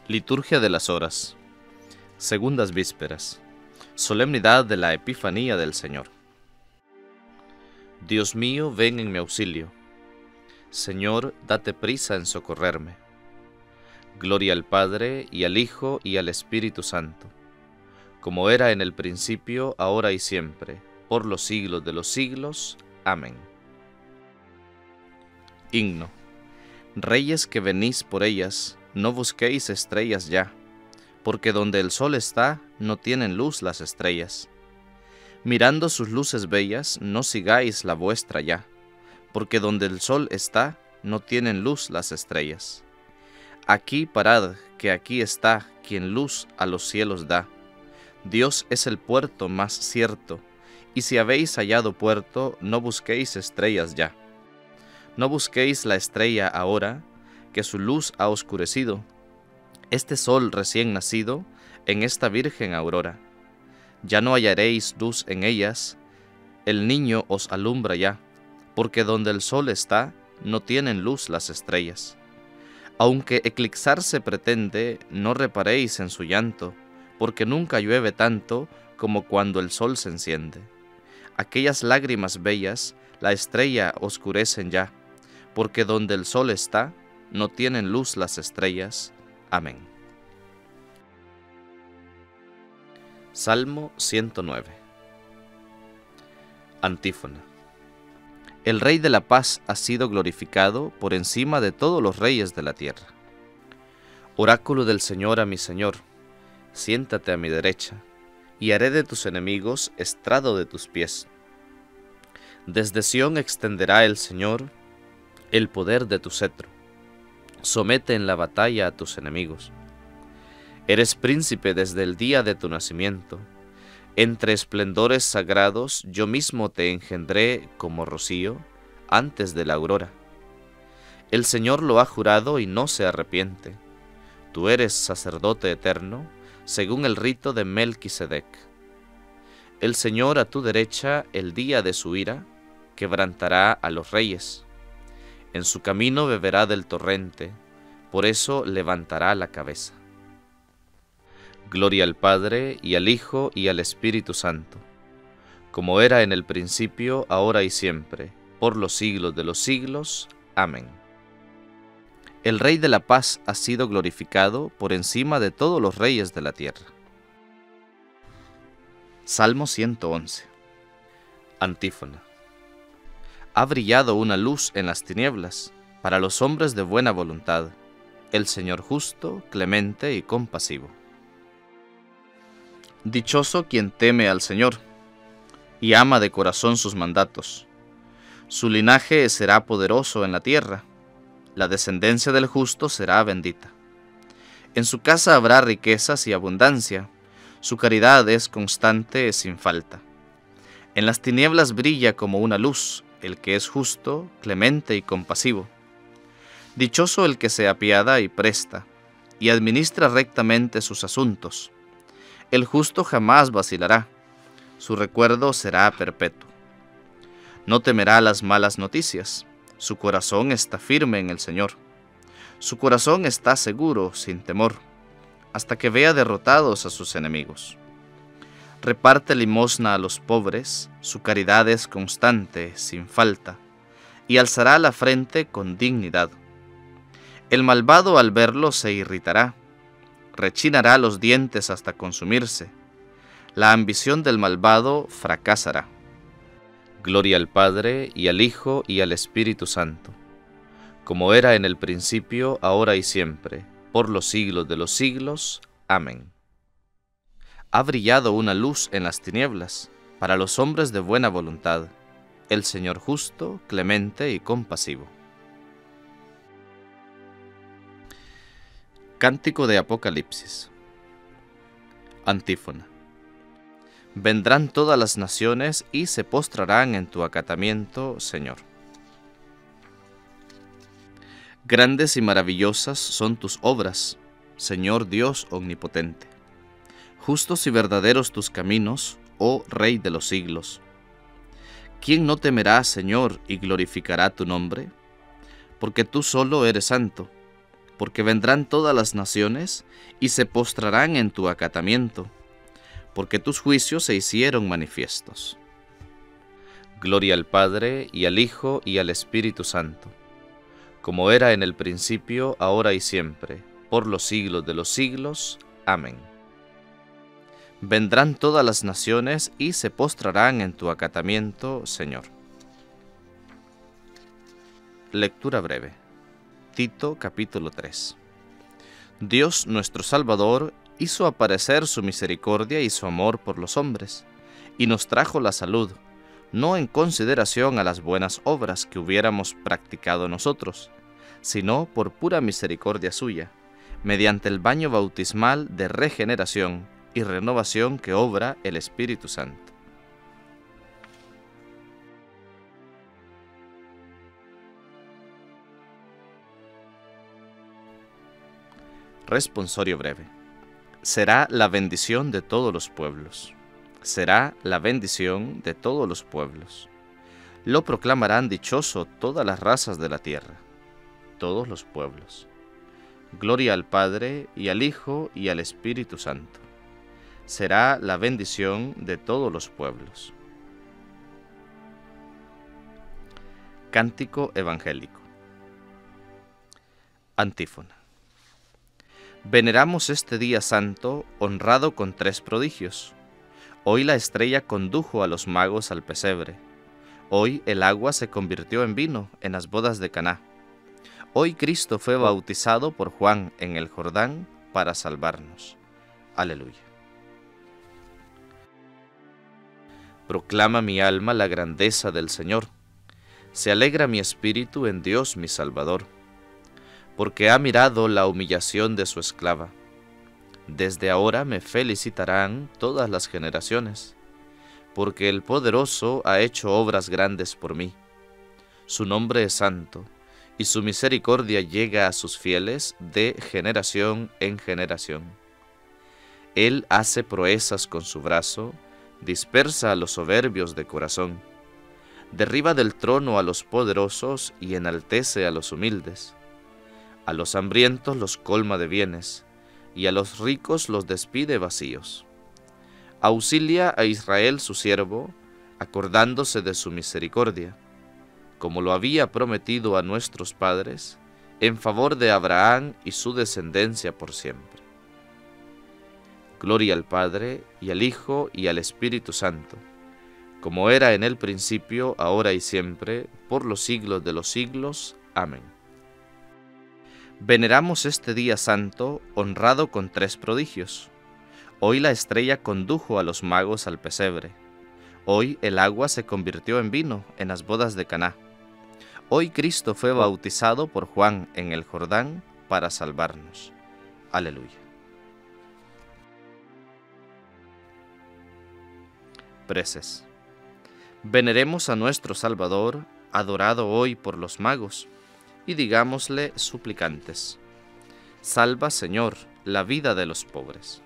Liturgia de las Horas. Segundas Vísperas. Solemnidad de la Epifanía del Señor. Dios mío, ven en mi auxilio. Señor, date prisa en socorrerme. Gloria al Padre, y al Hijo, y al Espíritu Santo, como era en el principio, ahora y siempre, por los siglos de los siglos. Amén. Himno. Reyes que venís por ellas, no busquéis estrellas ya, porque donde el sol está, no tienen luz las estrellas. Mirando sus luces bellas, no sigáis la vuestra ya, porque donde el sol está, no tienen luz las estrellas. Aquí parad, que aquí está quien luz a los cielos da. Dios es el puerto más cierto, y si habéis hallado puerto, no busquéis estrellas ya. No busquéis la estrella ahora, que su luz ha oscurecido, este sol recién nacido, en esta virgen aurora. Ya no hallaréis luz en ellas, el niño os alumbra ya, porque donde el sol está, no tienen luz las estrellas. Aunque eclipsarse pretende, no reparéis en su llanto, porque nunca llueve tanto como cuando el sol se enciende. Aquellas lágrimas bellas, la estrella oscurecen ya, porque donde el sol está, no tienen luz las estrellas. Amén. Salmo 109. Antífona. El Rey de la Paz ha sido glorificado por encima de todos los reyes de la tierra. Oráculo del Señor a mi Señor, siéntate a mi derecha, y haré de tus enemigos estrado de tus pies. Desde Sión extenderá el Señor el poder de tu cetro. Somete en la batalla a tus enemigos. Eres príncipe desde el día de tu nacimiento. Entre esplendores sagrados yo mismo te engendré como rocío antes de la aurora. El Señor lo ha jurado y no se arrepiente. Tú eres sacerdote eterno, según el rito de Melquisedec. El Señor a tu derecha, el día de su ira, quebrantará a los reyes. En su camino beberá del torrente, por eso levantará la cabeza. Gloria al Padre, y al Hijo, y al Espíritu Santo, como era en el principio, ahora y siempre, por los siglos de los siglos. Amén. El Rey de la Paz ha sido glorificado por encima de todos los reyes de la tierra. Salmo 111. Antífona. Ha brillado una luz en las tinieblas, para los hombres de buena voluntad, el Señor justo, clemente y compasivo. Dichoso quien teme al Señor, y ama de corazón sus mandatos. Su linaje será poderoso en la tierra, la descendencia del justo será bendita. En su casa habrá riquezas y abundancia, su caridad es constante sin falta. En las tinieblas brilla como una luz, el que es justo, clemente y compasivo. Dichoso el que se apiada y presta, y administra rectamente sus asuntos. El justo jamás vacilará, su recuerdo será perpetuo. No temerá las malas noticias, su corazón está firme en el Señor. Su corazón está seguro, sin temor, hasta que vea derrotados a sus enemigos. Reparte limosna a los pobres, su caridad es constante, sin falta, y alzará la frente con dignidad. El malvado al verlo se irritará, rechinará los dientes hasta consumirse. La ambición del malvado fracasará. Gloria al Padre, y al Hijo, y al Espíritu Santo, como era en el principio, ahora y siempre, por los siglos de los siglos. Amén. Ha brillado una luz en las tinieblas, para los hombres de buena voluntad, el Señor justo, clemente y compasivo. Cántico de Apocalipsis. Antífona. Vendrán todas las naciones y se postrarán en tu acatamiento, Señor. Grandes y maravillosas son tus obras, Señor Dios omnipotente. Justos y verdaderos tus caminos, oh Rey de los siglos. ¿Quién no temerá, Señor, y glorificará tu nombre? Porque tú solo eres santo. porque vendrán todas las naciones y se postrarán en tu acatamiento, porque tus juicios se hicieron manifiestos. Gloria al Padre, y al Hijo, y al Espíritu Santo, como era en el principio, ahora y siempre, por los siglos de los siglos. Amén. Vendrán todas las naciones y se postrarán en tu acatamiento, Señor. Lectura breve. Tito capítulo 3. Dios nuestro Salvador hizo aparecer su misericordia y su amor por los hombres, y nos trajo la salud, no en consideración a las buenas obras que hubiéramos practicado nosotros, sino por pura misericordia suya, mediante el baño bautismal de regeneración y renovación que obra el Espíritu Santo. Responsorio breve. Será la bendición de todos los pueblos. Será la bendición de todos los pueblos. Lo proclamarán dichoso todas las razas de la tierra, todos los pueblos. Gloria al Padre, y al Hijo, y al Espíritu Santo. Será la bendición de todos los pueblos. Cántico evangélico. Antífona. Veneramos este día santo, honrado con 3 prodigios. Hoy la estrella condujo a los magos al pesebre. Hoy el agua se convirtió en vino en las bodas de Caná. Hoy Cristo fue bautizado por Juan en el Jordán para salvarnos. Aleluya. Proclama mi alma la grandeza del Señor. Se alegra mi espíritu en Dios mi Salvador, porque ha mirado la humillación de su esclava. Desde ahora me felicitarán todas las generaciones, porque el Poderoso ha hecho obras grandes por mí. Su nombre es santo, y su misericordia llega a sus fieles de generación en generación. Él hace proezas con su brazo, dispersa a los soberbios de corazón, derriba del trono a los poderosos y enaltece a los humildes. A los hambrientos los colma de bienes, y a los ricos los despide vacíos. Auxilia a Israel su siervo, acordándose de su misericordia, como lo había prometido a nuestros padres, en favor de Abraham y su descendencia por siempre. Gloria al Padre, y al Hijo, y al Espíritu Santo, como era en el principio, ahora y siempre, por los siglos de los siglos. Amén. Veneramos este día santo, honrado con 3 prodigios. Hoy la estrella condujo a los magos al pesebre. Hoy el agua se convirtió en vino en las bodas de Caná. Hoy Cristo fue bautizado por Juan en el Jordán para salvarnos. Aleluya. Preces. Veneremos a nuestro Salvador, adorado hoy por los magos, y digámosle suplicantes: salva, Señor, la vida de los pobres.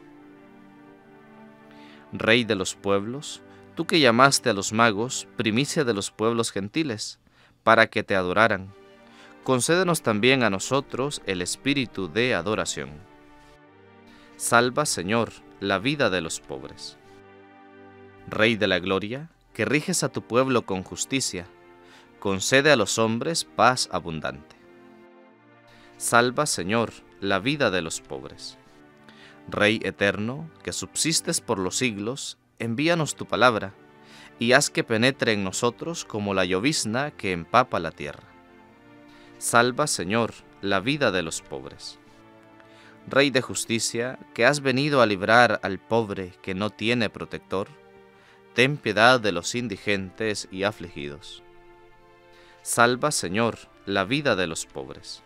Rey de los pueblos, tú que llamaste a los magos primicia de los pueblos gentiles, para que te adoraran, concédenos también a nosotros el espíritu de adoración. Salva, Señor, la vida de los pobres. Rey de la gloria, que riges a tu pueblo con justicia, concede a los hombres paz abundante. Salva, Señor, la vida de los pobres. Rey eterno, que subsistes por los siglos, envíanos tu palabra, y haz que penetre en nosotros como la llovizna que empapa la tierra. Salva, Señor, la vida de los pobres. Rey de justicia, que has venido a librar al pobre que no tiene protector, ten piedad de los indigentes y afligidos. Salva, Señor, la vida de los pobres.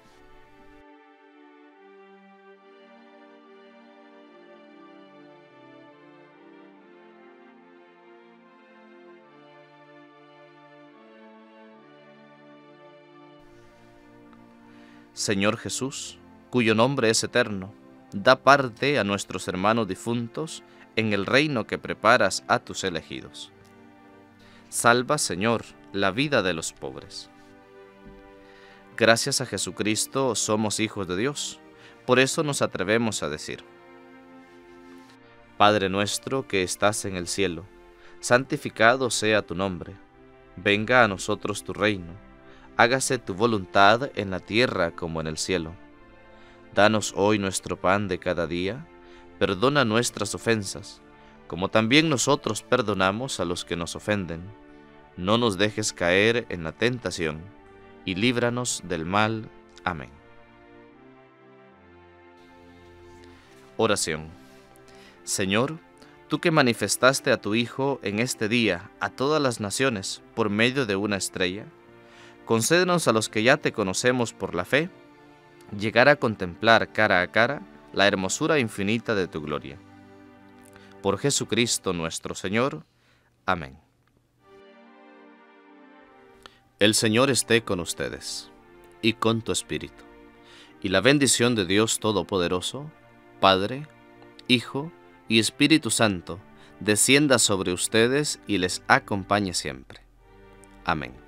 Señor Jesús, cuyo nombre es eterno, da parte a nuestros hermanos difuntos en el reino que preparas a tus elegidos. Salva, Señor, la vida de los pobres. Gracias a Jesucristo somos hijos de Dios. Por eso nos atrevemos a decir: Padre nuestro que estás en el cielo, santificado sea tu nombre. Venga a nosotros tu reino. Hágase tu voluntad en la tierra como en el cielo. Danos hoy nuestro pan de cada día. Perdona nuestras ofensas, como también nosotros perdonamos a los que nos ofenden. No nos dejes caer en la tentación, y líbranos del mal. Amén. Oración. Señor, tú que manifestaste a tu Hijo en este día a todas las naciones por medio de una estrella, concédenos a los que ya te conocemos por la fe, llegar a contemplar cara a cara la hermosura infinita de tu gloria. Por Jesucristo nuestro Señor. Amén. El Señor esté con ustedes, y con tu espíritu. Y la bendición de Dios Todopoderoso, Padre, Hijo y Espíritu Santo, descienda sobre ustedes y les acompañe siempre. Amén.